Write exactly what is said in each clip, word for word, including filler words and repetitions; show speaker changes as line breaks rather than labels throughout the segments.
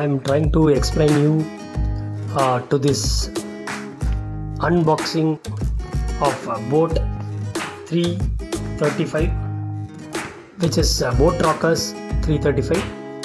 I'm trying to explain you uh, to this unboxing of uh, Boat three thirty-five, which is uh, Boat Rockers three thirty-five.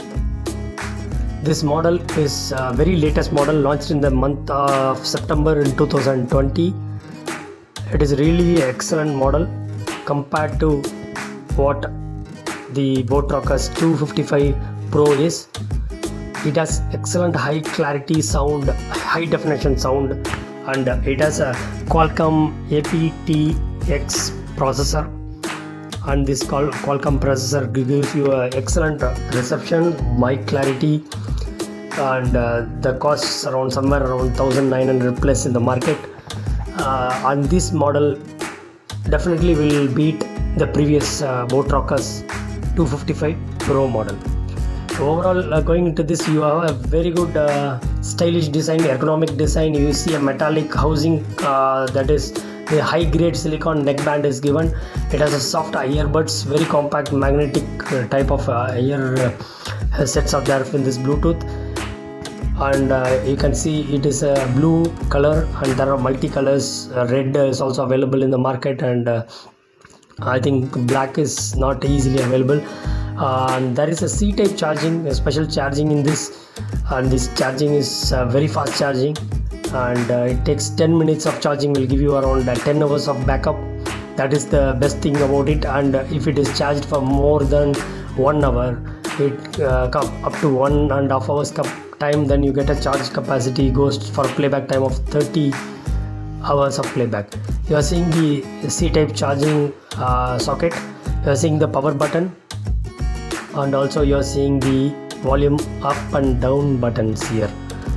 This model is uh, very latest model, launched in the month of September in two thousand twenty. It is really excellent model compared to what the Boat Rockers two fifty-five Pro is. It has excellent high clarity sound, high definition sound, and it has a Qualcomm A P T X processor, and this Qualcomm processor gives you an excellent reception, mic clarity, and uh, the costs around somewhere around one thousand nine hundred plus in the market. Uh, and this model definitely will beat the previous uh, Boat Rockers two fifty-five Pro model. Overall, uh, going into this, you have a very good uh, stylish design, ergonomic design. You see a metallic housing uh, that is the high grade silicon neckband is given. It has a soft earbuds, very compact magnetic uh, type of uh, ear uh, sets are there in this Bluetooth. And uh, you can see it is a blue color, and there are multi-colors. Uh, red is also available in the market, and uh, I think black is not easily available. Uh, and there is a C-type charging, a special charging in this, and this charging is uh, very fast charging, and uh, it takes ten minutes of charging, will give you around uh, ten hours of backup. That is the best thing about it. And uh, if it is charged for more than one hour, it uh, come up to one and a half hours time, then you get a charge capacity goes for a playback time of thirty hours of playback. You are seeing the C-type charging uh, socket. You are seeing the power button, and also you are seeing the volume up and down buttons here.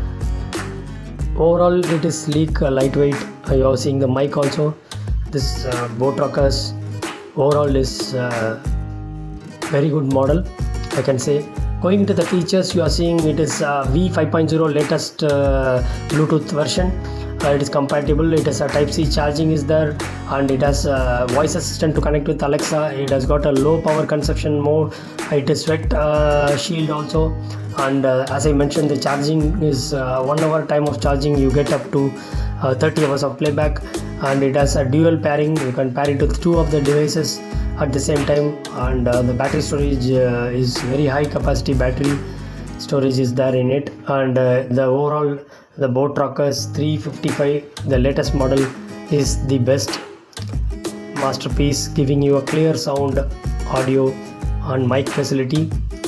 Overall, it is sleek, uh, lightweight. Uh, you are seeing the mic also. This uh, Boat Rockers overall is uh, very good model, I can say. Going into the features, you are seeing it is uh, V five point oh latest uh, Bluetooth version. Uh, it is compatible. It has a Type C charging is there, and it has a voice assistant to connect with Alexa. It has got a low power consumption mode. It is sweat uh, shield also, and uh, as I mentioned, the charging is uh, one hour time of charging. You get up to uh, thirty hours of playback, and it has a dual pairing. You can pair it with two of the devices at the same time, and uh, the battery storage uh, is very high capacity battery storage is there in it. And uh, the overall, the Boat Rockers three fifty-five, the latest model, is the best masterpiece, giving you a clear sound, audio and mic facility.